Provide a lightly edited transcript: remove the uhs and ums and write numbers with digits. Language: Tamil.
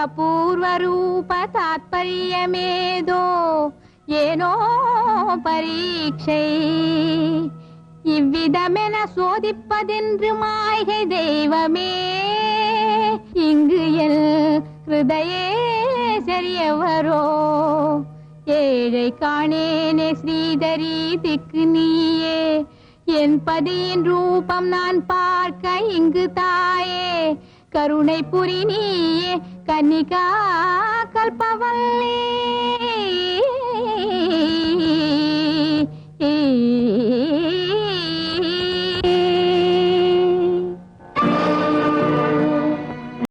ಅಪೂರ್ವ ರೂಪ ತಾತ್ಪರ್ಯಮೇದೋ ಏನೋ பரீட்சை இவ்விதமென சோதிப்பதென்று மாய்கை தெய்வமே இங்கு எல் ஹிருதயே சரியவரோ ஏழை காணேனே ஸ்ரீதரி திக்கு நீயே என் பதியின் ரூபம் நான் பார்க்க இங்கு தாயே கருணை புரி நீயே கன்னிகா கல்பவல்லே